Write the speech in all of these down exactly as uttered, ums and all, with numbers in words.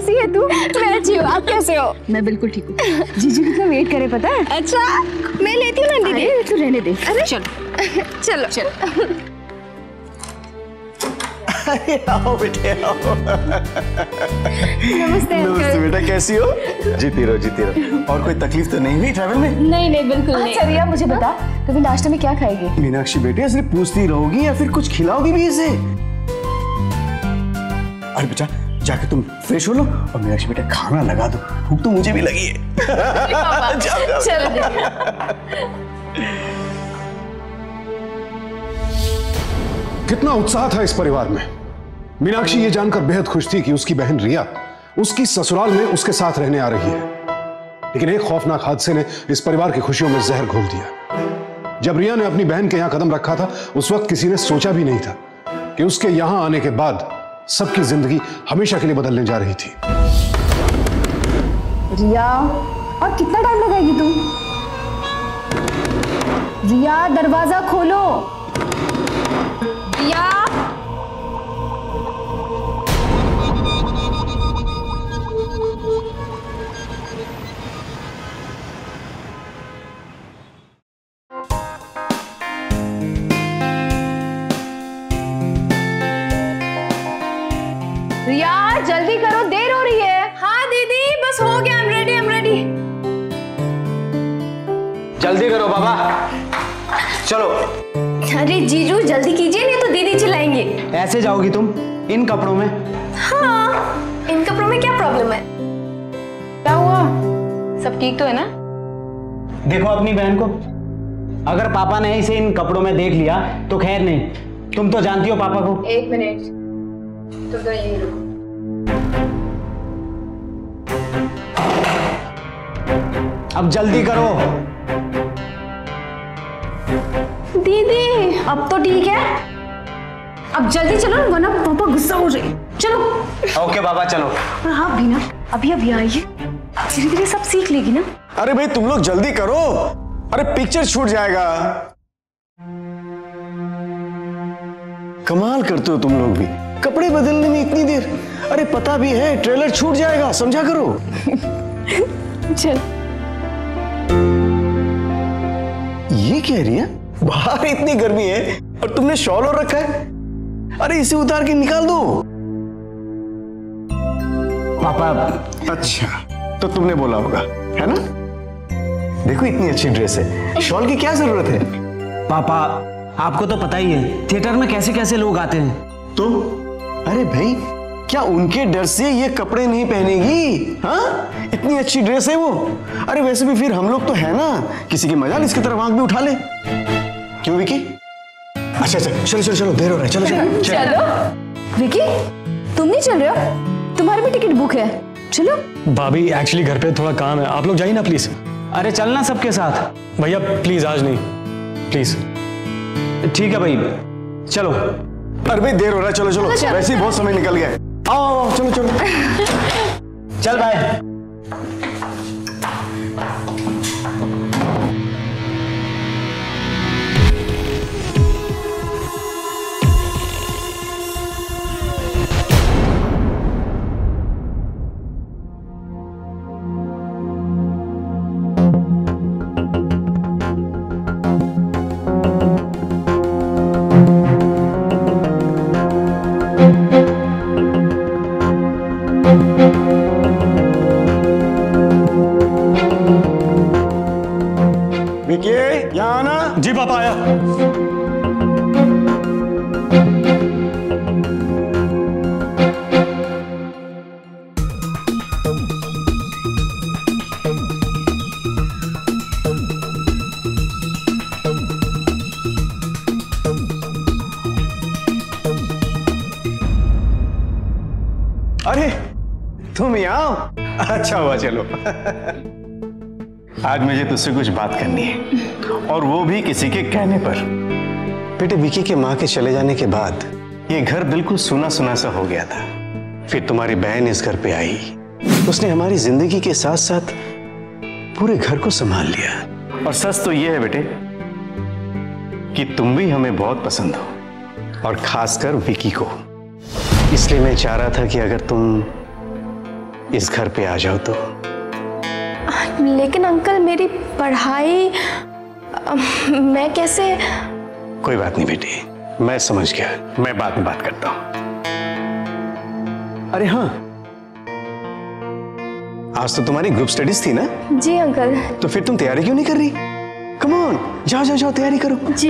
कैसी है तू? मैं अच्छी हूँ, आप कैसे हो? मैं बिल्कुल ठीक हूँ। जीजू कितना वेट करे पता है? अच्छा, मैं लेती हूँ ना दीदी। तू रहने दे। अरे चलो चलो चलो। अरे आओ बेटे आओ। नमस्ते नमस्ते बेटा, कैसी हो? जीती रहो जीती रहो। और कोई तकलीफ तो नहीं हुई ट्रैवल में? नहीं नहीं बिल्कुल नहीं। अच्छा रिया मुझे बता, कभी नाश्ते में क्या खाएगी? मीनाक्षी बेटे सिर्फ पूछती रहोगी या फिर कुछ खिलाओगी भी इसे? अरे बेटा जाके तुम फ्रेश हो लो और मीनाक्षी बेटा खाना लगा दो, भूख तो मुझे भी लगी है। जाओ, जाओ। चलो। कितना उत्साह था इस परिवार में। मीनाक्षी ये जानकर बेहद खुश थी कि उसकी बहन रिया उसकी ससुराल में उसके साथ रहने आ रही है, लेकिन एक खौफनाक हादसे ने इस परिवार की खुशियों में जहर घोल दिया। जब रिया ने अपनी बहन के यहां कदम रखा था उस वक्त किसी ने सोचा भी नहीं था कि उसके यहां आने के बाद सबकी जिंदगी हमेशा के लिए बदलने जा रही थी। रिया और कितना टाइम लगाएगी तू? रिया दरवाजा खोलो। रिया रिया जल्दी करो, देर हो रही है। हाँ दीदी बस हो गया, I'm ready, I'm ready। जल्दी करो बाबा, चलो। अरे जीजू जल्दी कीजिए नहीं तो दीदी चिल्लाएंगी। ऐसे जाओगी तुम इन कपड़ों में? हाँ, इन कपड़ों में क्या प्रॉब्लम है? क्या हुआ? सब ठीक तो है ना? देखो अपनी बहन को, अगर पापा ने इसे इन कपड़ों में देख लिया तो खैर नहीं, तुम तो जानती हो पापा को। एक मिनट, तुम तो यहीं रुको। अब जल्दी करो। दीदी अब तो ठीक है, अब जल्दी चलो वरना पापा गुस्सा हो रहे। चलो। ओके बाबा चलो। और हाँ भी ना, अभी अभी आई है, धीरे धीरे सब सीख लेगी ना। अरे भाई तुम लोग जल्दी करो, अरे पिक्चर छूट जाएगा। कमाल करते हो तुम लोग भी, कपड़े बदलने में इतनी देर। अरे पता भी है ट्रेलर छूट जाएगा, समझा करो। चल। ये कह रही है बाहर इतनी गर्मी है और तुमने शॉल और रखा है। अरे इसे उतार के निकाल दो। पापा अच्छा तो तुमने बोला होगा है ना। देखो इतनी अच्छी ड्रेस है, शॉल की क्या जरूरत है? पापा आपको तो पता ही है थिएटर में कैसे कैसे लोग आते हैं। तो अरे भाई क्या उनके डर से ये कपड़े नहीं पहनेगी? हाँ इतनी अच्छी ड्रेस है वो। अरे वैसे भी फिर हम लोग तो है ना, किसी की मजाल इसकी तरफ आंख भी उठा ले। क्यों विकी? अच्छा अच्छा चलो चलो चलो, देर हो रहा है, चलो चलो चलो। विकी तुम नहीं चल रहे हो? तुम्हारी भी टिकट बुक है, चलो। भाभी एक्चुअली घर पे थोड़ा काम है, आप लोग जाइए ना प्लीज। अरे चलना सबके साथ। भैया प्लीज आज नहीं, प्लीज। ठीक है भाई चलो। अरे भाई देर हो रहा है, चलो चलो, वैसे ही बहुत समय निकल गया है। आओ आओ चलो चलो। चल बाय। यहाँ आना। जी पापा आया। अरे तुम यहाँ आओ, अच्छा हुआ चलो। आज मुझे तुझसे कुछ बात करनी है, और वो भी किसी के कहने पर। बेटे विकी के माँ के चले जाने के बाद ये घर बिल्कुल सुना सुना सा हो गया था। फिर तुम्हारी बहन इस घर पे आई, उसने हमारी जिंदगी के साथ साथ पूरे घर को संभाल लिया। और सच तो ये है बेटे कि तुम भी हमें बहुत पसंद हो, और खासकर विकी को। इसलिए मैं चाह रहा था कि अगर तुम इस घर पे आ जाओ तो। लेकिन अंकल मेरी पढ़ाई अ, मैं कैसे? कोई बात नहीं बेटी, मैं समझ गया, मैं बाद में बात करता हूं। अरे हाँ, आज तो तुम्हारी ग्रुप स्टडीज थी ना? जी अंकल। तो फिर तुम तैयारी क्यों नहीं कर रही? कम ऑन, जाओ जाओ जाओ तैयारी करो। जी।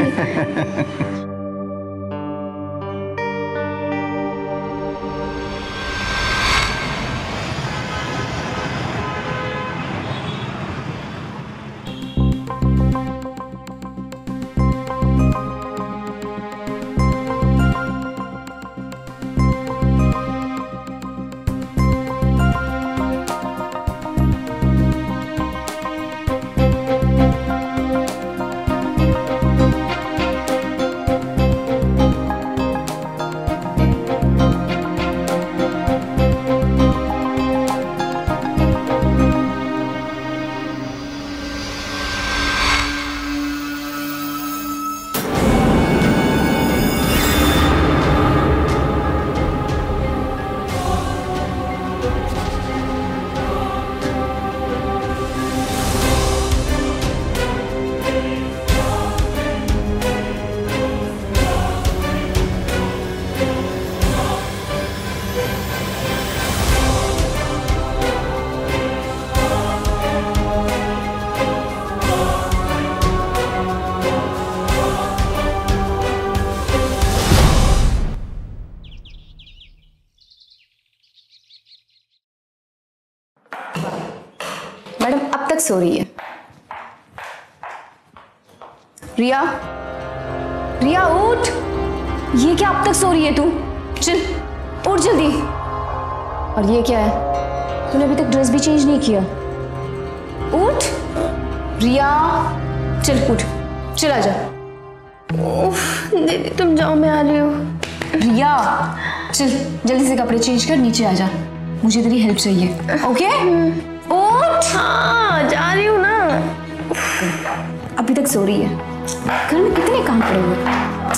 मैडम अब तक सो रही है। रिया, रिया उठ। ये क्या अब तक सो रही है तू? चल उठ जल्दी। और ये क्या है? तूने अभी तक ड्रेस भी चेंज नहीं किया। उठ रिया, चल उठ, चल आजा। दीदी तुम जाओ, मैं आ रही हूँ। रिया चल जल्दी से कपड़े चेंज कर, नीचे आ जा, मुझे तेरी हेल्प चाहिए। ओके उठ। हाँ जा रही हूँ ना। अभी तक सो रही है। घर में कितने काम पड़े हुए।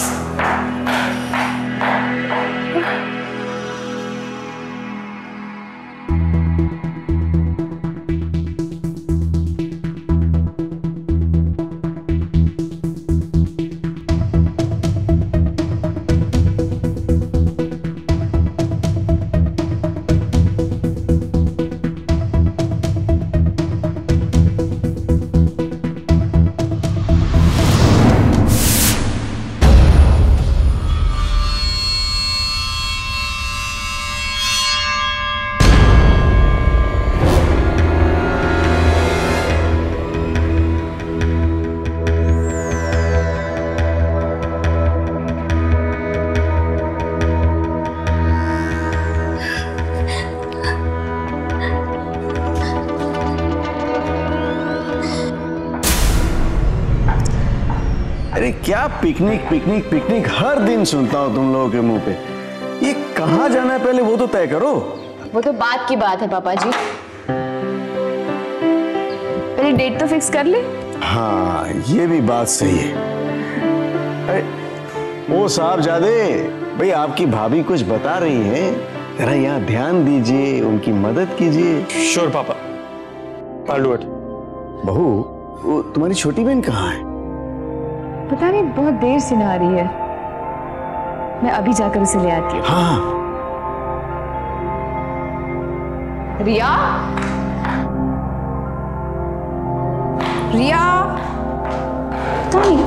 अरे क्या पिकनिक पिकनिक पिकनिक हर दिन सुनता हूँ तुम लोगों के मुंह पे। ये कहाँ जाना है पहले वो तो तय करो। वो तो बात की बात है पापा जी, पहले डेट तो फिक्स कर ले। हाँ ये भी बात सही है। अरे ओ साहबजादे, भाई आपकी भाभी कुछ बता रही है, जरा यहाँ ध्यान दीजिए, उनकी मदद कीजिए। श्योर पापा, I'll do it। बहू, वो तुम्हारी छोटी बहन कहाँ है? पता नहीं, बहुत देर से नहा रही है। मैं अभी जाकर उसे ले आती हूँ। हाँ रिया, रिया, टॉनिक,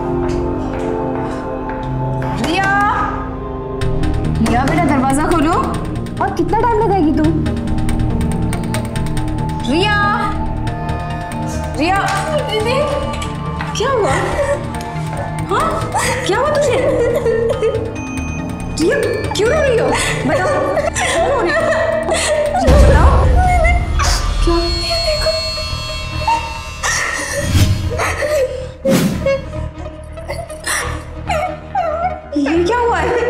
रिया, रिया बेटा दरवाजा खोलो। और कितना टाइम लगाएगी तू? रिया, रिया, दीदी क्या हुआ? हाँ क्या हुआ तुझे? रिया क्यों रो रही हो? बताओ क्यों रो रही हो? बताओ क्या? देखो ये क्या हुआ है?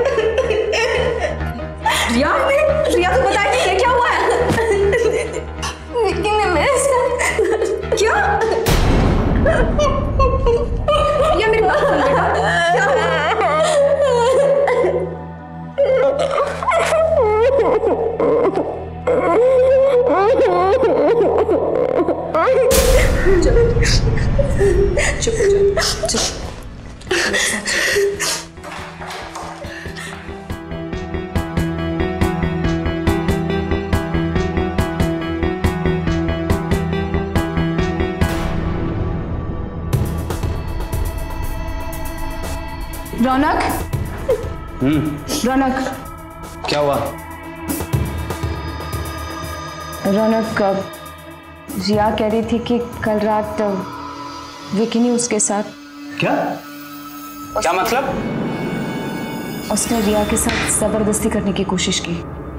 रिया, रिया तू बताए ये क्या हुआ है? निक्की ने मेरे साथ क्या? ये मेरी बात सुन बेटा, क्या हुआ? रौनक। हम्म। रौनक। क्या हुआ? रौनक, रिया कह रही थी कि कल रात विकी ने उसके साथ। क्या? क्या मतलब? उसने रिया के साथ जबरदस्ती करने की कोशिश की।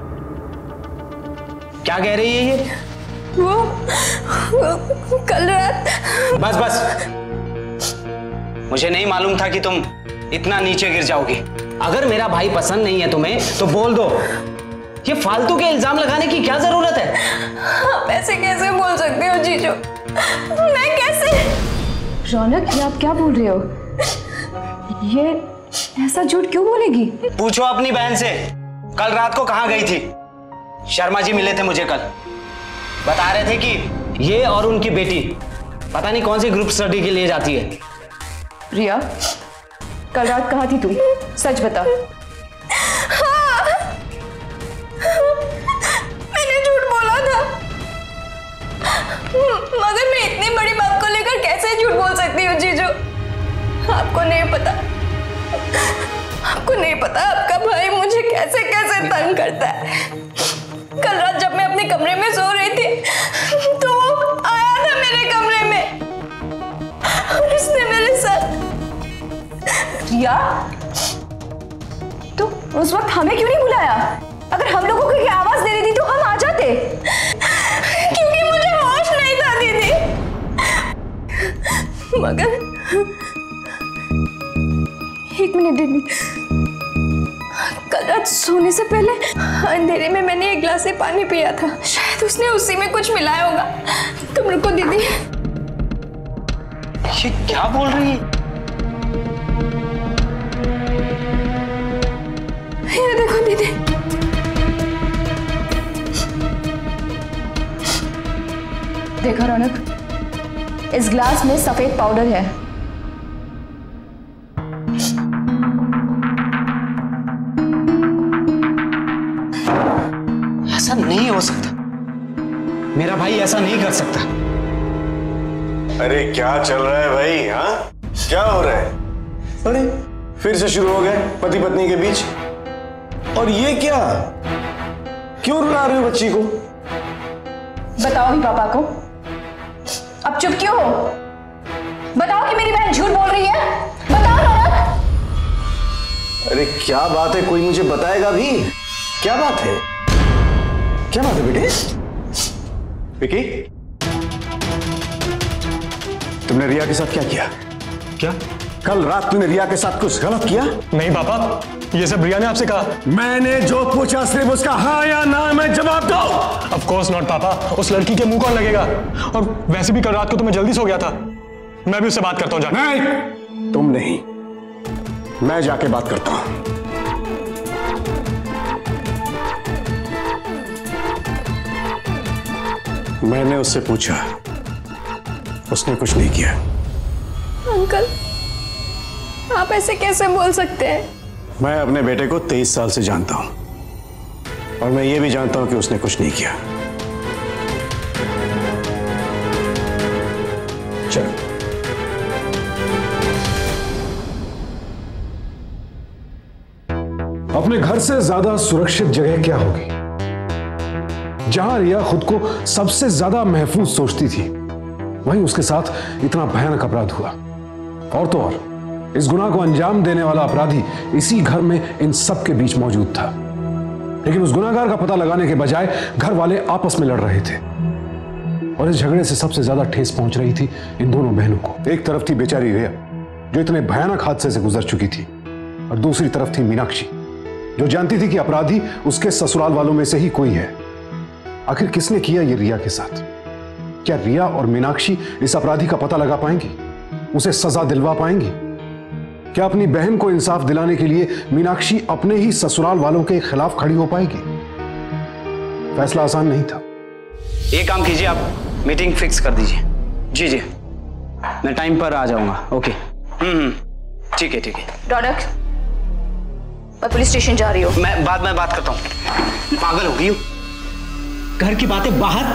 क्या कह रही है ये? वो, वो कल रात। बस बस, मुझे नहीं मालूम था कि तुम इतना नीचे गिर जाओगी। अगर मेरा भाई पसंद नहीं है तुम्हें तो बोल दो। ये फालतू के इल्जाम लगाने की क्या जरूरत है? आप ऐसे कैसे बोल सकते हो जीजू? मैं कैसे? रौनक, ये आप क्या बोल रहे हो? ये ऐसा झूठ क्यों बोलेगी? पूछो अपनी बहन से, कल रात को कहां गई थी? शर्मा जी मिले थे मुझे कल, बता रहे थे कि ये और उनकी बेटी पता नहीं कौन सी ग्रुप स्टडी के लिए जाती है। रिया, कल रात कहाँ थी तू? सच बता। हाँ, मैंने झूठ बोला था, मगर मैं इतनी बड़ी बात को लेकर कैसे झूठ बोल सकती हूँ जीजू? आपको नहीं पता, आपको नहीं पता आपका भाई मुझे कैसे कैसे तंग करता है। कल रात जब मैं अपने कमरे में सो रही थी तो वो आया था मेरे कमरे में और उसने मेरे साथ। रिया, तो उस वक्त हमें क्यों नहीं बुलाया? अगर हम लोगों को आवाज दे रही थी तो हम आ जाते। क्योंकि मुझे होश नहीं था दीदी। मगर एक मिनट दीदी, कल रात सोने से पहले अंधेरे में मैंने एक गिलास से पानी पिया था, शायद उसने उसी में कुछ मिलाया होगा। तुम रुको दीदी। ये क्या बोल रही है? ये देखो दीदी, देखा रौनक, इस ग्लास में सफेद पाउडर है। ऐसा नहीं हो सकता, मेरा भाई ऐसा नहीं कर सकता। अरे क्या चल रहा है भाई? हाँ, क्या हो रहा है? अरे फिर से शुरू हो गए पति पत्नी के बीच। और ये क्या, क्यों रुला रहे हो बच्ची को? बताओ भी पापा को। अब चुप क्यों हो? बताओ कि मेरी बहन झूठ बोल रही है। बताओ रौनक। अरे क्या बात है, कोई मुझे बताएगा भी? क्या बात है? क्या बात है बेटे? विकी, तुमने रिया के साथ क्या किया? क्या? कल रात तुमने रिया के साथ कुछ गलत किया? नहीं पापा, ये सब रिया ने आपसे कहा। मैंने जो पूछा सिर्फ उसका हाँ या ना में जवाब दो। ऑफ कोर्स नॉट पापा, उस लड़की के मुंह कौन लगेगा? और वैसे भी कल रात को तो मैं जल्दी सो गया था। मैं भी उससे बात करता हूँ जाके। नहीं, तुम नहीं, मैं जाके बात करता हूं। मैंने उससे पूछा, उसने कुछ नहीं किया। अंकल, आप ऐसे कैसे बोल सकते हैं? मैं अपने बेटे को तेईस साल से जानता हूं और मैं ये भी जानता हूं कि उसने कुछ नहीं किया। चलो। अपने घर से ज्यादा सुरक्षित जगह क्या होगी? जहां रिया खुद को सबसे ज्यादा महफूज सोचती थी, वहीं उसके साथ इतना भयानक अपराध हुआ। और तो और इस गुनाह को अंजाम देने वाला अपराधी इसी घर में इन सब के बीच मौजूद था। लेकिन उस गुनाहगार का पता लगाने के बजाय घर वाले आपस में लड़ रहे थे और इस झगड़े से सबसे ज्यादा ठेस पहुंच रही थी इन दोनों बहनों को। एक तरफ थी बेचारी रिया, जो इतने भयानक हादसे से गुजर चुकी थी, और दूसरी तरफ थी मीनाक्षी, जो जानती थी कि अपराधी उसके ससुराल वालों में से ही कोई है। आखिर किसने किया ये रिया के साथ? क्या रिया और मीनाक्षी इस अपराधी का पता लगा पाएंगी, उसे सजा दिलवा पाएंगी? क्या अपनी बहन को इंसाफ दिलाने के लिए मीनाक्षी अपने ही ससुराल वालों के खिलाफ खड़ी हो पाएगी? फैसला आसान नहीं था। एक काम कीजिए, आप मीटिंग फिक्स कर दीजिए। जी जी, मैं टाइम पर आ जाऊंगा। ओके। हम्म ठीक है ठीक है। रौनक, मैं पुलिस स्टेशन जा रही हूँ। मैं बाद में बात करता हूँ। पागल हो गई हो? घर की बातें बाहर।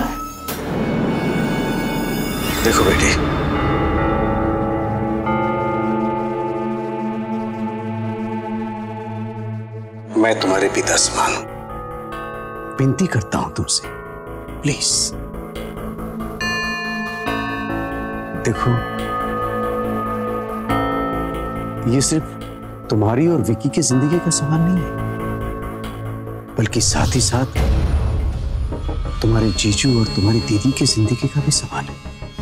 देखो बेटी, मैं तुम्हारे पिता समान हूं, विनती करता हूं तुमसे, प्लीज। देखो, ये सिर्फ तुम्हारी और विकी की जिंदगी का सवाल नहीं है, बल्कि साथ ही साथ तुम्हारे जीजू और तुम्हारी दीदी की जिंदगी का भी सवाल है।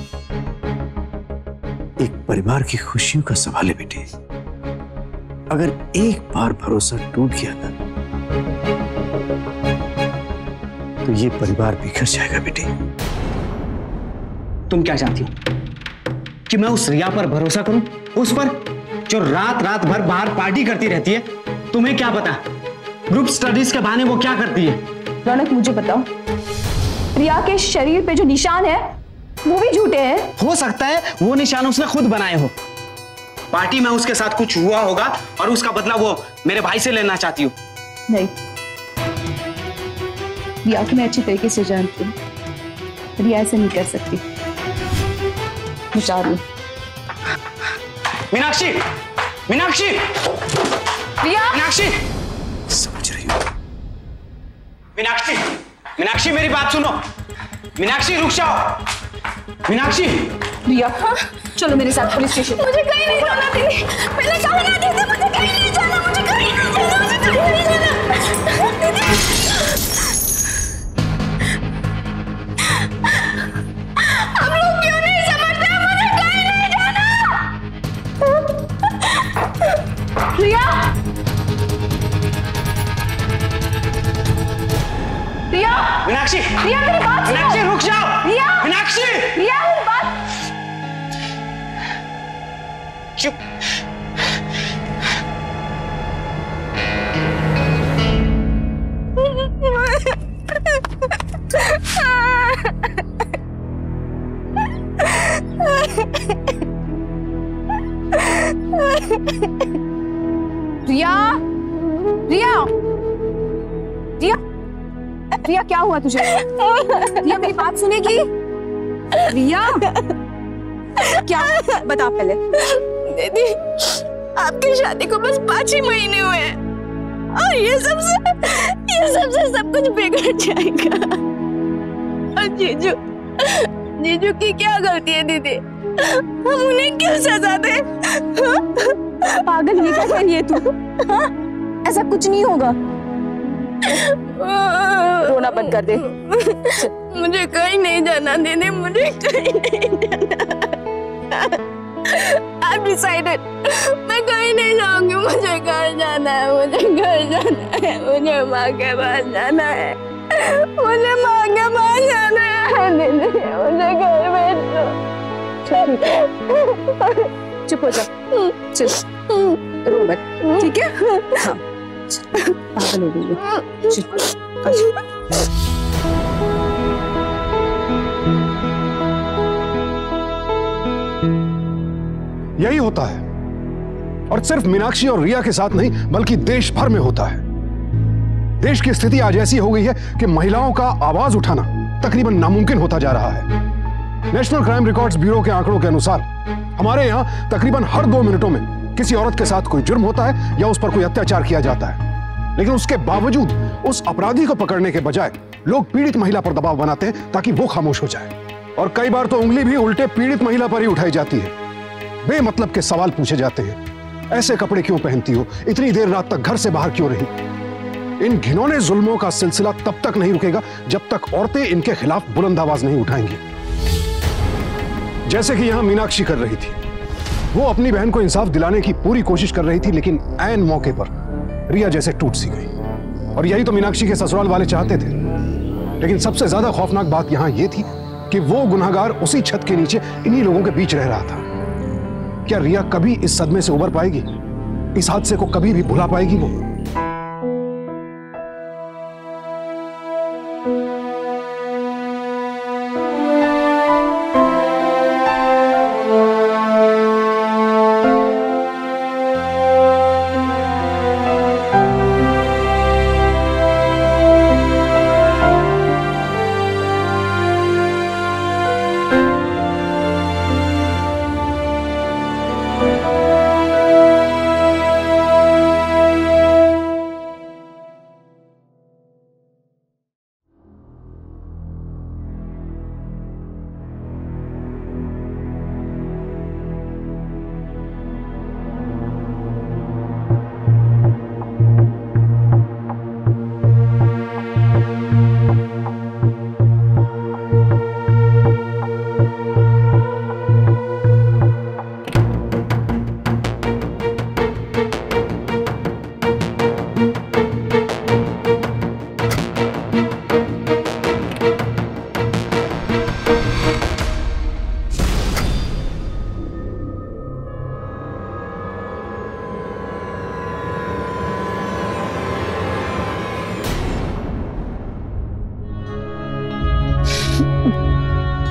एक परिवार की खुशियों का सवाल है बेटे। अगर एक बार भरोसा टूट गया ना, तो ये परिवार बिखर जाएगा बेटे। तुम क्या चाहती हो कि मैं उस रिया पर भरोसा करूं? उस पर जो रात रात भर बाहर पार्टी करती रहती है? तुम्हें क्या पता ग्रुप स्टडीज के बहाने वो क्या करती है? रौनक, मुझे बताओ, रिया के शरीर पे जो निशान है वो भी झूठे हैं। हो सकता है वो निशान उसने खुद बनाए हो। पार्टी में उसके साथ कुछ हुआ होगा और उसका बदला वो मेरे भाई से लेना चाहती हो। नहीं, रिया को मैं अच्छी तरीके से जानती हूँ। रिया ऐसा नहीं कर सकती। मैं चाह रही हूँ। मीनाक्षी, मीनाक्षी, रिया, मीनाक्षी, समझ रही हो? मीनाक्षी, मीनाक्षी मेरी बात सुनो। मीनाक्षी रुक जाओ। मीनाक्षी, रिया, चलो मेरे साथ पुलिस स्टेशन। मुझे कहीं नहीं जाना दीदी, मैंने कहा ना दीदी, मुझे कहीं नहीं जाना, मुझे कहीं नहीं जाना, मुझे कहीं नहीं जाना दीदी। हम लोग क्यों नहीं समझते? मुझे कहीं नहीं जाना। रिया, रिया, मीनाक्षी, रिया मेरी बात सुनो। मीनाक्षी रुक जाओ। रिया, मीनाक्षी, रिया मेरी बात। चुप। रिया, रिया, रिया, रिया क्या हुआ तुझे? रिया मेरी बात सुनेगी? रिया, क्या बता पहले। दीदी, आपकी शादी को बस पांच ही महीने हुए हैं और ये सबसे ये सबसे सब कुछ बिगड़ जाएगा। और जीजू जीजू की क्या गलती है दीदी? हम उन्हें क्यों सजा दें? पागल, ये क्या कह रही है तू? हाँ? ऐसा कुछ नहीं होगा। रोना बंद कर दे। मुझे कहीं नहीं जाना दीदी, मुझे कहीं नहीं जाना। I've decided, मैं कहीं नहीं जाऊंगी। मुझे घर जाना है, मुझे घर जाना है, मुझे माँ के पास जाना है, मुझे माँ के पास जाना है दीदी, मुझे घर भेज दो। चुप हो जा, चुप, रो मत, ठीक है? हाँ, पागल हो गई है। चुप, यही होता है, और सिर्फ मीनाक्षी और रिया के साथ नहीं बल्कि देश भर में होता है। देश की स्थिति आज ऐसी हो गई है कि महिलाओं का आवाज उठाना तकरीबन नामुमकिन होता जा रहा है। नेशनल क्राइम रिकॉर्ड्स ब्यूरो के आंकड़ों के अनुसार हमारे यहाँ तकरीबन हर दो मिनटों में किसी औरत के साथ कोई जुर्म होता है या उस पर कोई अत्याचार किया जाता है। लेकिन उसके बावजूद उस अपराधी को पकड़ने के बजाय लोग पीड़ित महिला पर दबाव बनाते हैं ताकि वो खामोश हो जाए, और कई बार तो उंगली भी उल्टे पीड़ित महिला पर ही उठाई जाती है। बेमतलब के सवाल पूछे जाते हैं, ऐसे कपड़े क्यों पहनती हो, इतनी देर रात तक घर से बाहर क्यों रही। इन घिनौने जुल्मों का सिलसिला तब तक नहीं रुकेगा जब तक औरतें इनके खिलाफ बुलंद आवाज नहीं उठाएंगी। जैसे कि यहां मीनाक्षी कर रही थी, वो अपनी बहन को इंसाफ दिलाने की पूरी कोशिश कर रही थी, लेकिन ऐन मौके पर रिया जैसे टूट सी गई। और यही तो मीनाक्षी के ससुराल वाले चाहते थे। लेकिन सबसे ज्यादा खौफनाक बात यहां यह थी कि वो गुनहगार उसी छत के नीचे इन्हीं लोगों के बीच रह रहा था। क्या रिया कभी इस सदमे से उबर पाएगी? इस हादसे को कभी भी भुला पाएगी वो?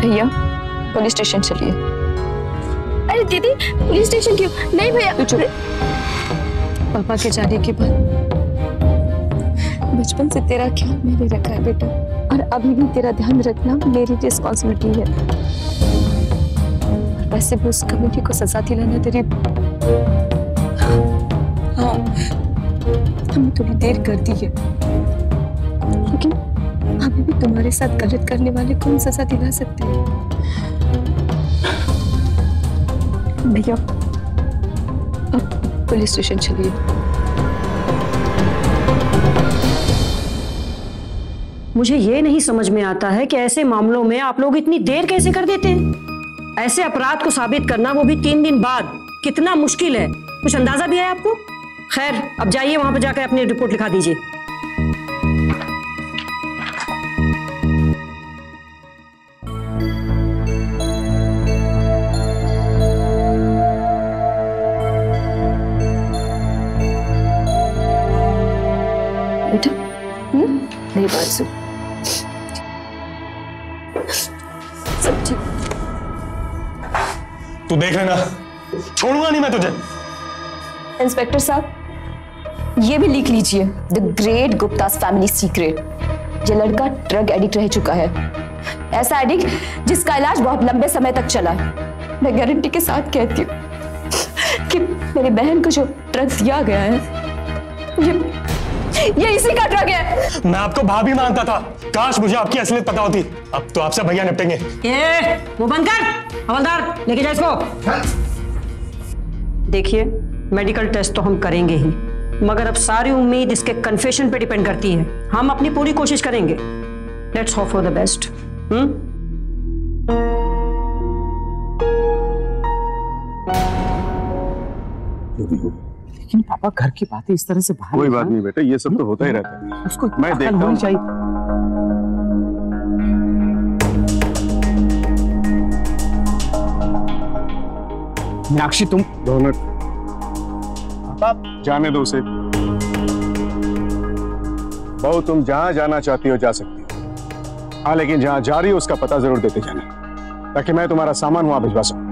भैया पुलिस स्टेशन चलिए। अरे दीदी पुलिस स्टेशन क्यों? नहीं भैया। तू चुप। पापा के जाने के बाद बचपन से तेरा ख्याल मैंने रखा है बेटा, और अभी भी तेरा ध्यान रखना मेरी रिस्पॉन्सिबिलिटी है। और वैसे भी उस कमेटी को सजा दिलाना तेरी, हाँ हमने थोड़ी देर कर दी है, लेकिन अभी भी तुम्हारे साथ गलत करने वाले को हम सजा दिला सकते हैं। भैया अब पुलिस स्टेशन चलिए। मुझे ये नहीं समझ में आता है कि ऐसे मामलों में आप लोग इतनी देर कैसे कर देते हैं। ऐसे अपराध को साबित करना, वो भी तीन दिन बाद, कितना मुश्किल है। कुछ अंदाजा भी है आपको? खैर, अब जाइए वहां पर जाकर अपनी रिपोर्ट लिखा दीजिए। बेटा मेरी बात सुन, सब ठीक। तू देख लेना, छोड़ूंगा नहीं मैं तुझे। इंस्पेक्टर साहब ये भी लिख लीजिए, the great Guptas family secret. ये लड़का ड्रग एडिक्ट रह चुका है, ऐसा एडिक्ट जिसका इलाज बहुत लंबे समय तक चला है। मैं गारंटी के साथ कहती हूँ कि मेरी बहन को जो ड्रग दिया गया है ये ये इसी का ड्रग है। मैं आपको भाभी मानता था, काश मुझे आपकी असलियत पता होती। अब तो आपसे भैया निपटेंगे। ए, वो बंद कर। हवलदार लेके जा इसको। देखिए, मेडिकल टेस्ट तो हम करेंगे ही, मगर अब सारी उम्मीद इसके कन्फेशन पे डिपेंड करती है। हम अपनी पूरी कोशिश करेंगे। Let's hope for the best. हम्म लेकिन पापा घर की बातें इस तरह से बाहर, कोई बात नहीं बेटा, ये सब तो होता ही रहता है। उसको मैं देखता हूँ। चाहिए। मीनाक्षी तुम रौनक, जाने दो उसे। बहू तुम जहां जाना चाहती हो जा सकती हो, हाँ लेकिन जहां जा रही हो उसका पता जरूर देते जाना, ताकि मैं तुम्हारा सामान वहां भिजवा सकूं।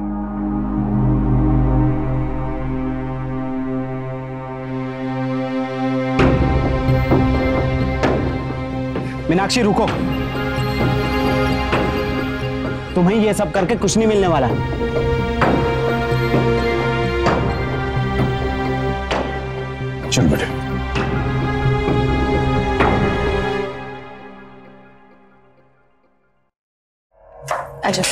मीनाक्षी रुको, तुम्हें ये सब करके कुछ नहीं मिलने वाला। चल बेटे। अच्छा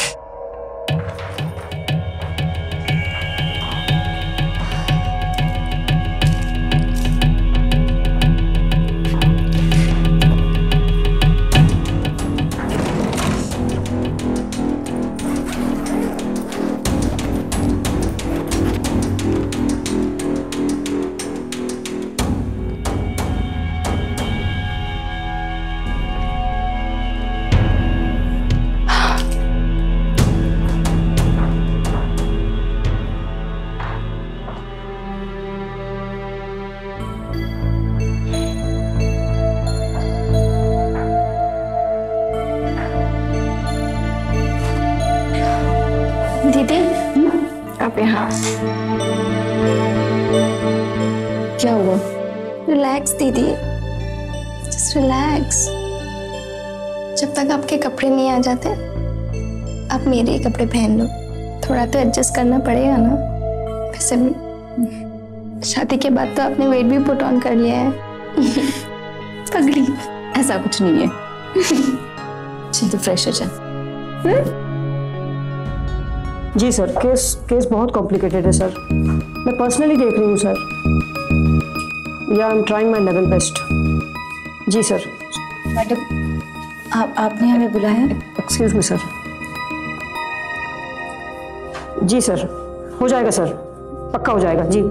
दीदी आप यहाँ। क्या हुआ? रिलैक्स दीदी, जस्ट रिलैक्स। जब तक आपके कपड़े नहीं आ जाते आप मेरे ही कपड़े पहन लो। थोड़ा तो एडजस्ट करना पड़ेगा ना। वैसे भी शादी के बाद तो आपने वेट भी पुट ऑन कर लिया है। पगली, ऐसा कुछ नहीं है। चल तो फ्रेश हो जा। जी सर, केस केस बहुत कॉम्प्लिकेटेड है सर। मैं पर्सनली देख रही हूँ सर। या I am trying my level best. जी सर। मैडम आप आपने हमें बुलाया? Excuse me sir. जी सर, हो जाएगा सर, पक्का हो जाएगा जी।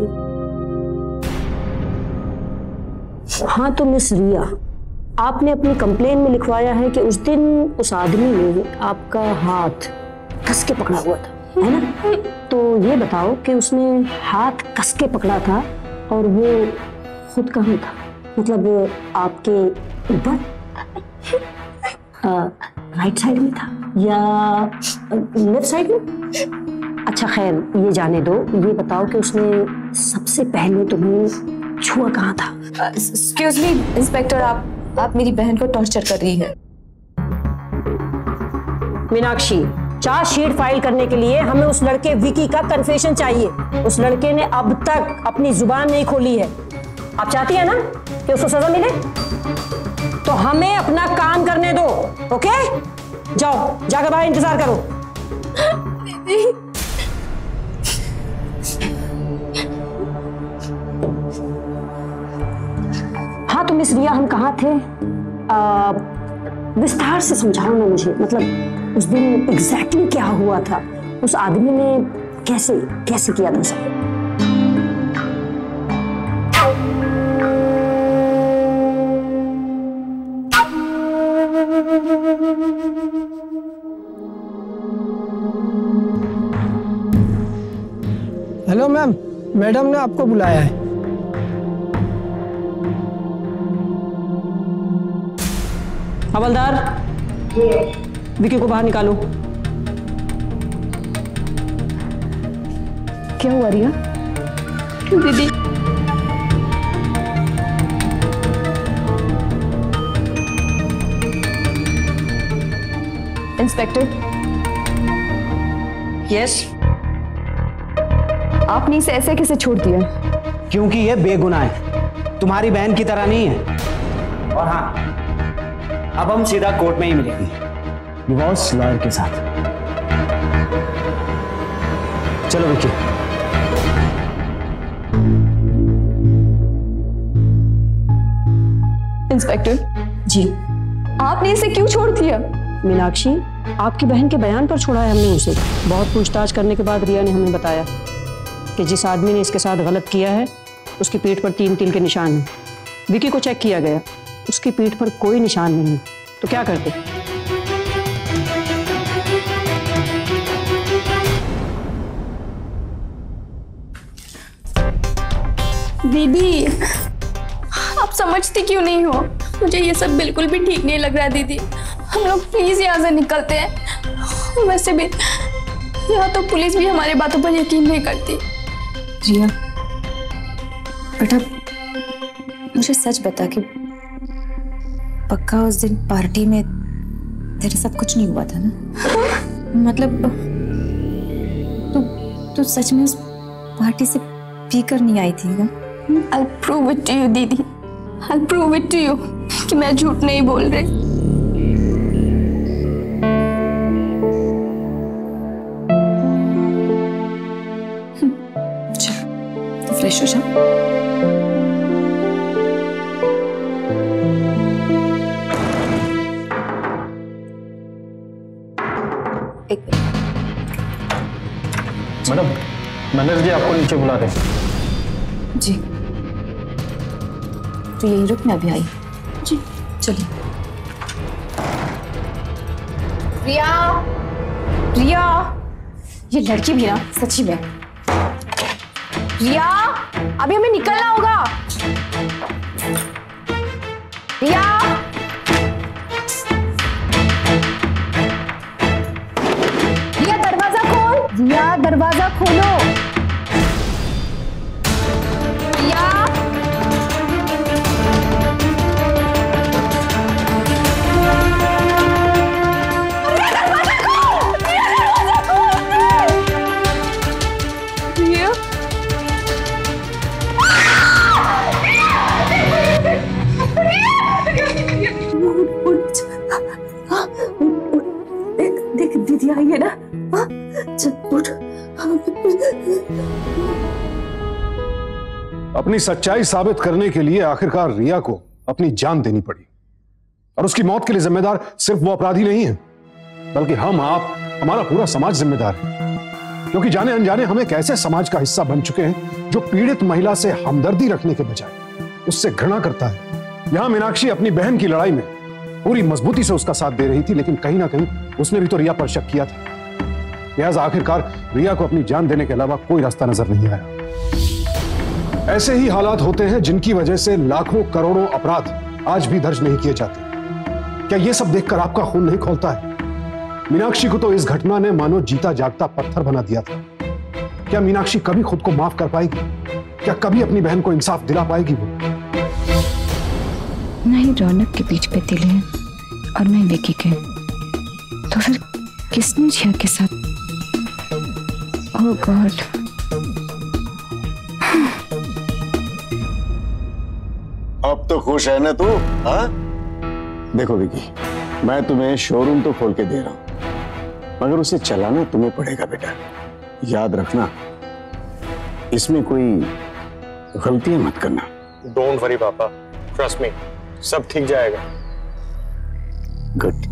हाँ तो मिस रिया, आपने अपनी कंप्लेन में लिखवाया है कि उस दिन उस आदमी ने आपका हाथ कस के पकड़ा हुआ था, है ना? तो ये बताओ कि उसने हाथ कस के पकड़ा था और वो खुद कहाँ था? मतलब आपके ऊपर, राइट साइड में था? या लेफ्ट साइड में? अच्छा खैर ये जाने दो, ये बताओ कि उसने सबसे पहले तुम्हें छुआ कहाँ था? एक्सक्यूज मी इंस्पेक्टर, आप आप मेरी बहन को टॉर्चर कर रही है। मीनाक्षी, चार्जशीट फाइल करने के लिए हमें उस लड़के विकी का कन्फेशन चाहिए। उस लड़के ने अब तक अपनी जुबान नहीं खोली है। आप चाहती है ना कि उसको सजा मिले? तो हमें अपना काम करने दो, ओके? जाओ, जाकर बाहर इंतजार करो। दीदी, हाँ तो मिस रिया, हम कहाँ थे? आ, विस्तार से समझाओ ना मुझे, मतलब उस दिन एग्जैक्टली क्या हुआ था? उस आदमी ने कैसे कैसे किया था सब? हेलो मैम, मैडम ने आपको बुलाया है। हवलदार, विकी को बाहर निकालो। क्या हुआ रिया? दीदी इंस्पेक्टर। यस। आपने इसे ऐसे कैसे छोड़ दिया? क्योंकि ये बेगुनाह है, तुम्हारी बहन की तरह नहीं है। और हाँ, अब हम सीधा कोर्ट में ही मिलेंगे, डिवोर्स लॉयर के साथ। चलो विकी। इंस्पेक्टर जी। आपने इसे क्यों छोड़ दिया? मीनाक्षी, आपकी बहन के बयान पर छोड़ा है हमने उसे। बहुत पूछताछ करने के बाद रिया ने हमें बताया कि जिस आदमी ने इसके साथ गलत किया है उसकी पीठ पर तीन तिल के निशान हैं। विकी को चेक किया गया, उसकी पीठ पर कोई निशान नहीं है। तो क्या करते? दीदी, आप समझती क्यों नहीं हो? मुझे ये सब बिल्कुल भी ठीक नहीं लग रहा है दीदी। हम लोग प्लीज यहाँ से निकलते हैं। वैसे भी यहाँ तो पुलिस भी हमारी बातों पर यकीन नहीं करती। रिया बेटा, मुझे सच बता कि पक्का उस दिन पार्टी में तेरे साथ कुछ नहीं हुआ था ना? मतलब तू तू सच में उस पार्टी से पी कर नहीं आई थी ना? I'll prove it to you दीदी, I'll prove it to you कि मैं झूठ नहीं बोल रही। चल तो फ्रेश हो जा। मैडम, मैनेजर जी आपको नीचे बुला रहे हैं। जी, तो यही रुक, मैं अभी आई। जी चलिए। रिया, रिया, ये लड़की भी ना सच्ची में। रिया, अभी हमें निकलना होगा। रिया, रिया दरवाजा खोल। रिया दरवाजा खोलो। रिया, देख दीदी आई है ना? चल उठ। अपनी सच्चाई साबित करने के लिए आखिरकार रिया को अपनी जान देनी पड़ी, और उसकी मौत के लिए जिम्मेदार सिर्फ वो अपराधी नहीं है, बल्कि हम, आप, हमारा पूरा समाज जिम्मेदार है। क्योंकि जाने अनजाने हम एक ऐसे समाज का हिस्सा बन चुके हैं जो पीड़ित महिला से हमदर्दी रखने के बजाय उससे घृणा करता है। यहां मीनाक्षी अपनी बहन की लड़ाई में पूरी मजबूती से उसका साथ दे रही थी, लेकिन कहीं ना कहीं उसने भी तो रिया पर शक किया था। लिहाजा आखिरकार रिया को अपनी जान देने के अलावा कोई रास्ता नजर नहीं आया। ऐसे ही हालात होते हैं जिनकी वजह से लाखों करोड़ों अपराध आज भी दर्ज नहीं किए जाते। क्या यह सब देखकर आपका खून नहीं खौलता है? मीनाक्षी को तो इस घटना ने मानो जीता जागता पत्थर बना दिया था। क्या मीनाक्षी कभी खुद को माफ कर पाएगी? क्या कभी अपनी बहन को इंसाफ दिला पाएगी वो? नहीं रौनक के बीच पे दिल है और नहीं विकी के, तो फिर किसने जिया के साथ? Oh God. अब तो खुश है ना तू? हाँ? देखो विकी, मैं तुम्हें शोरूम तो खोल के दे रहा हूं, मगर उसे चलाना तुम्हें पड़ेगा बेटा। याद रखना, इसमें कोई गलतियां मत करना। डोंट वरी पापा, ट्रस्ट मी, सब ठीक जाएगा। गुड।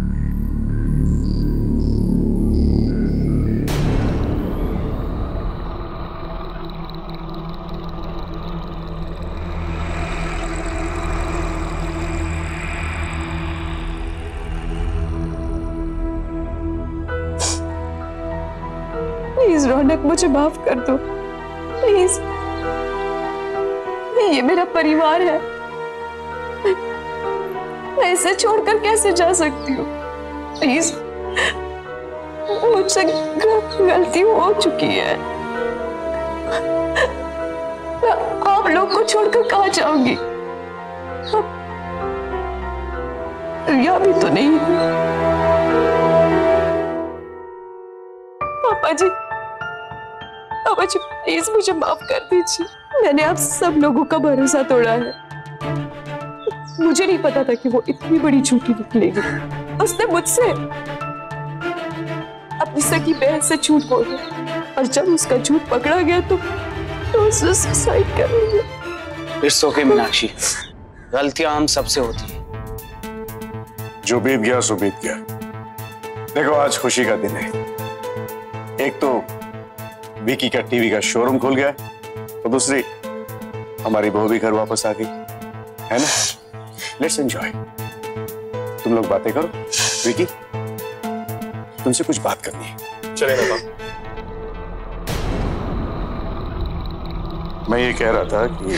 प्लीज रौनक, मुझे माफ कर दो प्लीज। ये मेरा परिवार है, मैं इसे छोड़कर कैसे जा सकती हूँ? प्लीज, मुझसे गलती हो चुकी है। मैं आप लोग को छोड़कर कहाँ जाऊंगी? रिया भी तो नहीं है। पापा जी, पापा जी प्लीज मुझे माफ कर दीजिए। मैंने आप सब लोगों का भरोसा तोड़ा है। मुझे नहीं पता था कि वो इतनी बड़ी झूठी निकलेगी। उसने मुझसे अपनी सगी बहन से झूठ बोला, और जब उसका झूठ पकड़ा गया तो, तो उसने सुसाइड कर लिया। इट्स ओके मीनाक्षी, गलतियां हम सबसे होती है। जो बीत गया सो बीत गया। देखो, आज खुशी का दिन है। एक तो विकी का टीवी का शोरूम खुल गया, और दूसरी हमारी बहू भी घर वापस आ गई, है ना? Let's enjoy. तुम लोग बातें करो। विकी, तुमसे कुछ बात करनी है। चले पापा। मैं ये कह रहा था कि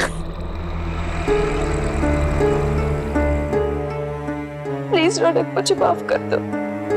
प्लीज रौनक, मुझे माफ कर दो।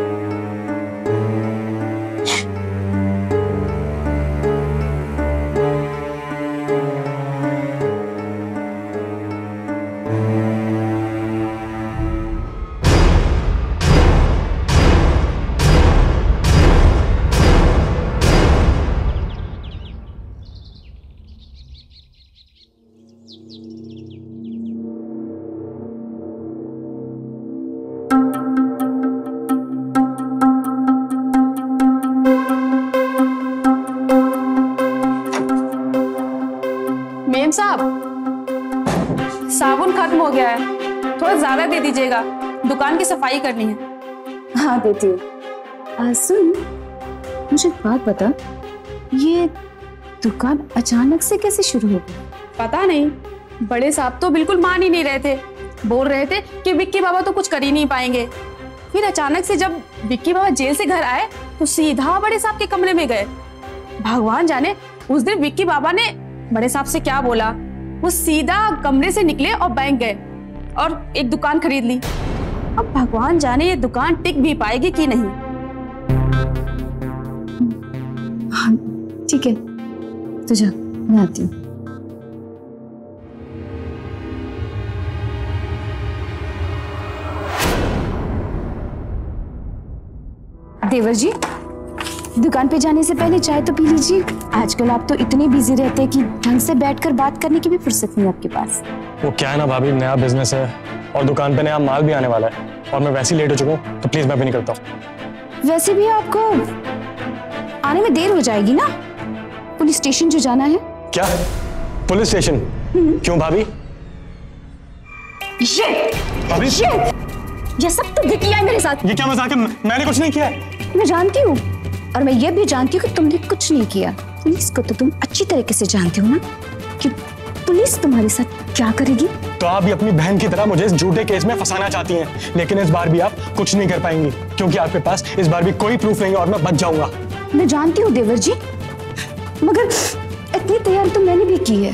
मेम साहब, साबुन खत्म हो गया है, थोड़ा ज्यादा दे दीजिएगा, दुकान की सफाई करनी है। हाँ देती हूँ। सुन, मुझे एक बात बता, ये दुकान अचानक से कैसे शुरू हो गई? पता नहीं, बड़े साहब तो बिल्कुल मान ही नहीं रहे थे, बोल रहे थे कि विक्की बाबा तो कुछ कर ही नहीं पाएंगे। फिर अचानक से जब विक्की बाबा जेल से घर आए तो सीधा बड़े साहब के कमरे में गए। भगवान जाने उस दिन विक्की बाबा ने बड़े साहब से क्या बोला, वो सीधा कमरे से निकले और बैंक गए और एक दुकान खरीद ली। अब भगवान जाने ये दुकान टिक भी पाएगी कि नहीं। हाँ ठीक है, तो जा, मैं आती हूँ। देवर जी, दुकान पे जाने से पहले चाय तो पी लीजिए। आजकल आप तो इतने बिजी रहते हैं कि ढंग से बैठकर बात करने की भी फुर्सत नहीं आपके पास। वो क्या है ना भाभी, नया बिजनेस है और दुकान पे नया माल भी आने वाला है और मैं वैसे ही लेट हो चुका हूँ, तो प्लीज मैं भी निकलता हूँ। वैसे भी आपको आने में देर हो जाएगी ना, पुलिस स्टेशन जो जाना है। क्या पुलिस स्टेशन? क्यों भाभी? ये भाभी ये ये सब तो विक्की है मेरे साथ। ये क्या मजाक है? मैंने कुछ नहीं किया। मैं जानती हूँ, और मैं ये भी जानती हूँ कि तुमने कुछ नहीं किया। पुलिस को तो तुम अच्छी तरीके से जानती हो ना कि पुलिस तुम्हारे साथ क्या करेगी। तो आप भी अपनी बहन की तरह मुझे इस झूठे केस में फंसाना चाहती हैं, लेकिन इस बार भी आप कुछ नहीं कर पाएंगी क्योंकि आपके पास इस बार भी कोई प्रूफ नहीं है और मैं बच जाऊंगा। मैं जानती हूँ देवर जी, मगर इतनी तैयारी तो मैंने भी की है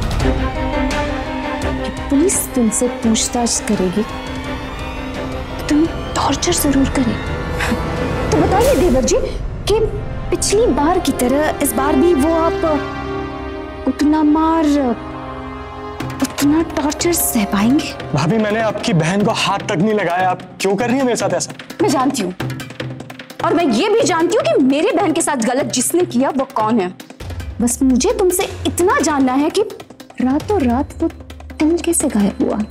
कि पुलिस तुमसे पूछताछ करेगी, तुम टॉर्चर जरूर करेगी। बताइए देवर जी कि पिछली बार की तरह इस बार भी वो आप उतना मार, उतना टॉर्चर सह पाएंगे? भाभी मैंने आपकी बहन को हाथ तक नहीं लगाया, आप क्यों कर रही हैं मेरे साथ ऐसा? मैं जानती हूँ, और मैं ये भी जानती हूँ कि मेरी बहन के साथ गलत जिसने किया वो कौन है। बस मुझे तुमसे इतना जानना है कि रातों रात वो तिल कैसे गायब हुआ।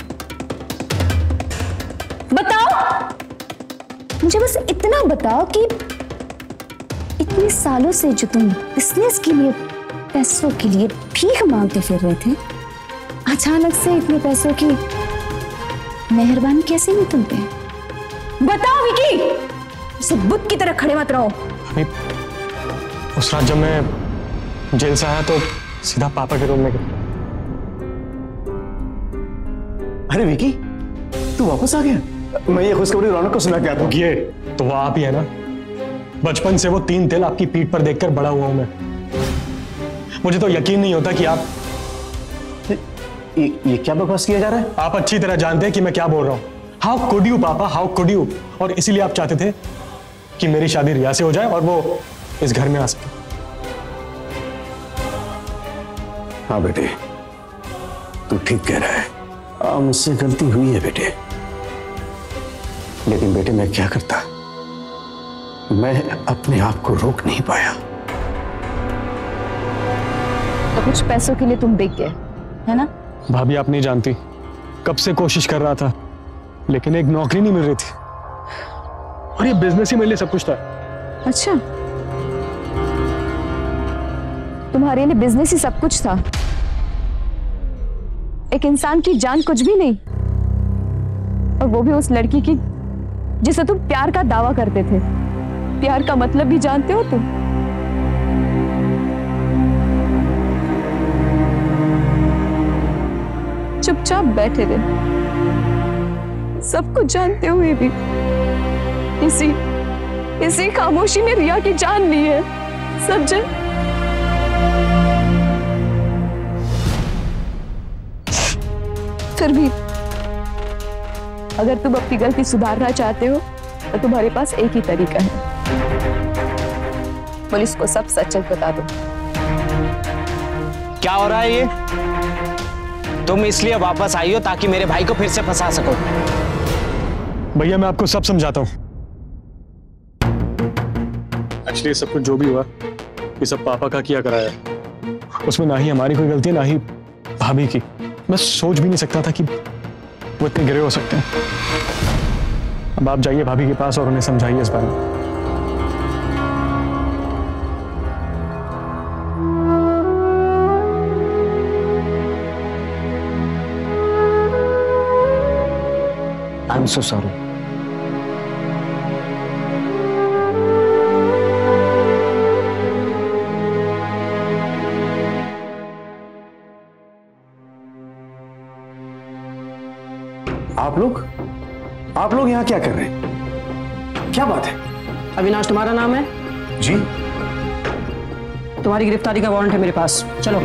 बताओ मुझे, बस इतना बताओ कि इतने सालों से जो तुम बिजनेस के लिए, पैसों के लिए भीख मांगते फिर रहे थे, अचानक से इतने पैसों की मेहरबानी कैसे नहीं तुम पे? बताओ विकी, उसे बुत की तरह खड़े मत रहो। अभी उस रात जब मैं जेल से आया तो सीधा पापा के रूम में गया। अरे विकी, तू वापस आ गया? मैं ये खुशखबरी रौनक को सुना के आता हूँ। ये तो वो आप ही है ना? बचपन से वो तीन तिल आपकी पीठ पर देखकर बड़ा हुआ हूं मैं। मुझे तो यकीन नहीं होता कि आप ये, ये क्या बकवास किया जा रहा है? आप अच्छी तरह जानते हैं कि मैं क्या बोल रहा हूं। हाउ कुड यू पापा, हाउ कुड यू? और इसीलिए आप चाहते थे कि मेरी शादी रिया से हो जाए और वो इस घर में आ सके। हाँ बेटे, तू ठीक कह रहा है। आ, मुझसे गलती हुई है बेटे, लेकिन बेटे मैं क्या करता, मैं अपने आप को रोक नहीं पाया। तो कुछ पैसों के लिए तुम बिक गए, है ना? भाभी आप नहीं जानती, कब से कोशिश कर रहा था लेकिन एक नौकरी नहीं मिल रही थी, और ये बिजनेस ही मेरे लिए सब कुछ था। अच्छा, तुम्हारे लिए बिजनेस ही सब कुछ था? एक इंसान की जान कुछ भी नहीं, और वो भी उस लड़की की जिसे तुम प्यार का दावा करते थे। प्यार का मतलब भी जानते हो तुम? चुपचाप बैठे रहे, सब कुछ जानते हुए भी इसी इसी खामोशी में रिया की जान ली है, समझे? फिर भी अगर तुम अपनी गलती सुधारना चाहते हो तो तुम्हारे पास एक ही तरीका है, पुलिस को सब सच सच बता दो। क्या हो रहा है ये? तुम इसलिए वापस आई हो ताकि मेरे भाई को फिर से फंसा सको? भैया मैं आपको सब समझाता हूं। एक्चुअली सब कुछ जो भी हुआ ये सब पापा का किया कराया, उसमें ना ही हमारी कोई गलती ना ही भाभी की। मैं सोच भी नहीं सकता था कि वो इतने गिरे हो सकते हैं। अब आप जाइए भाभी के पास और उन्हें समझाइए इस बारे में। I am so sorry. आप लोग आप लोग यहाँ क्या कर रहे हैं? क्या बात है? अविनाश तुम्हारा नाम है? जी। तुम्हारी गिरफ्तारी का वारंट है मेरे पास, चलो।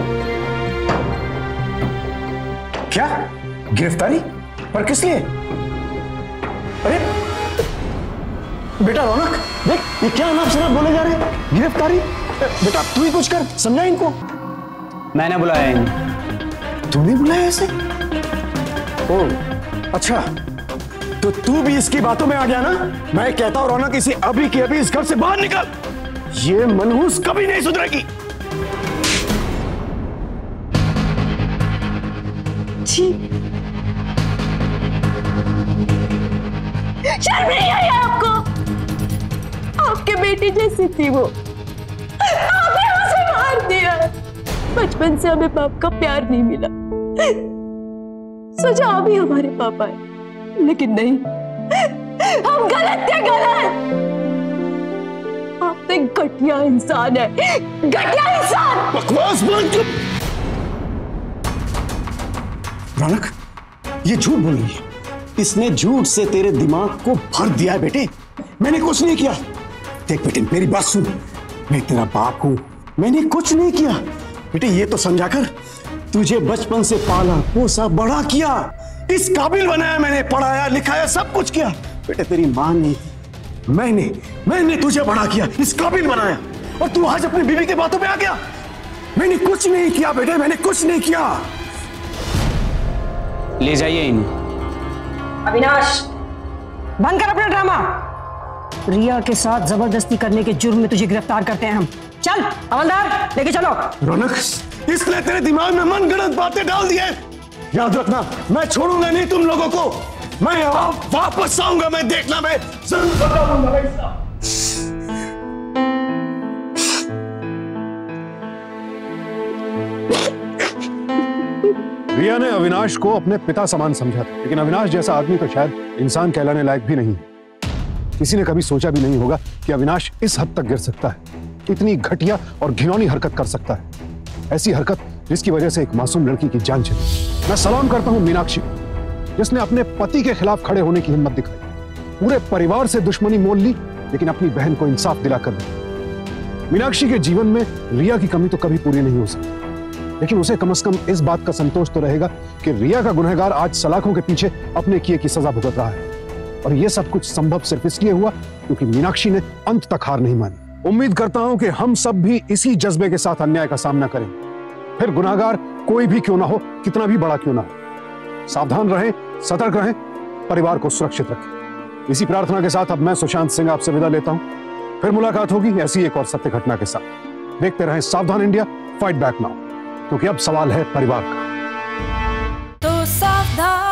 क्या गिरफ्तारी? पर किस लिए? अरे बेटा रौनक, देख ये क्या अनाप शनाप बोले जा रहे हैं। गिरफ्तारी? बेटा तू ही कुछ कर, समझा इनको। मैंने बुलाया इन्हें। तूने बुलाया ऐसे? ओ अच्छा, तो तू भी इसकी बातों में आ गया ना? मैं कहता हूं रौनक, इसे अभी के अभी इस घर से बाहर निकल। ये मनहूस कभी नहीं सुधरेगी। जी, शर्म नहीं आई आपको? आपके बेटी जैसी थी वो, आपने उसे मार दिया। बचपन से हमें बाप का प्यार नहीं मिला, सोचा अभी हमारे पापा है, लेकिन नहीं, हम गलत थे, गलत। आप एक घटिया इंसान है, घटिया इंसान। बकवास बंद कर। रौनक ये झूठ बोल रही है। इसने झूठ से तेरे दिमाग को भर दिया है बेटे। मैंने कुछ नहीं किया। देख बेटे मेरी बात सुन, मैं तेरा बाप हूं, मैंने कुछ नहीं किया। बेटे ये तो समझा कर, तुझे बचपन से पाला पोसा बड़ा किया, इस काबिल बनाया मैंने, पढ़ाया लिखाया सब कुछ किया। बेटे तेरी मां नहीं थी, मैंने मैंने तुझे बड़ा किया, इस काबिल बनाया, और तू आज अपनी बीवी की बातों पे आ गया। मैंने कुछ नहीं किया बेटे, मैंने कुछ नहीं किया। ले जाइए इन्हें। अविनाश, बंद कर अपना ड्रामा। रिया के साथ जबरदस्ती करने के जुर्म में तुझे गिरफ्तार करते हैं हम। चल हवलदार, लेके चलो। रौनक, इसने तेरे दिमाग में मनगढ़ंत बातें डाल दी है। याद रखना, मैं छोड़ूंगा नहीं तुम लोगों को। मैं यहाँ वापस आऊंगा, मैं देखना, मैं जरूर बताऊंगा इसका। रिया ने अविनाश को अपने पिता समान समझा था, लेकिन अविनाश जैसा आदमी तो शायद इंसान कहलाने लायक भी नहीं है। किसी ने कभी सोचा भी नहीं होगा कि अविनाश इस हद तक गिर सकता है, इतनी घटिया और घिनौनी हरकत कर सकता है। ऐसी हरकत जिसकी वजह से एक मासूम लड़की की जान चली। मैं सलाम करता हूं मीनाक्षी, जिसने अपने पति के खिलाफ खड़े होने की हिम्मत दिखाई। पूरे परिवार से दुश्मनी मोल ली, लेकिन अपनी बहन को इंसाफ दिलाकर दी। मीनाक्षी के जीवन में रिया की कमी तो कभी पूरी नहीं हो सकती, लेकिन उसे कम से कम इस बात का संतोष तो रहेगा कि रिया का गुनहगार आज सलाखों के पीछे अपने किए की सजा भुगत रहा है। और यह सब कुछ संभव सिर्फ इसलिए हुआ क्योंकि मीनाक्षी ने अंत तक हार नहीं मानी। उम्मीद करता हूं कि हम सब भी इसी जज्बे के साथ अन्याय का सामना करें, फिर गुनहगार कोई भी क्यों ना हो, कितना भी बड़ा क्यों ना हो। सावधान रहें, सतर्क रहें, परिवार को सुरक्षित रखें। इसी प्रार्थना के साथ अब मैं सुशांत सिंह आपसे विदा लेता हूं। फिर मुलाकात होगी ऐसी एक और सत्य घटना के साथ। देखते रहें सावधान इंडिया, फाइट बैक नाउ, क्योंकि अब सवाल है परिवार का। तो सावधान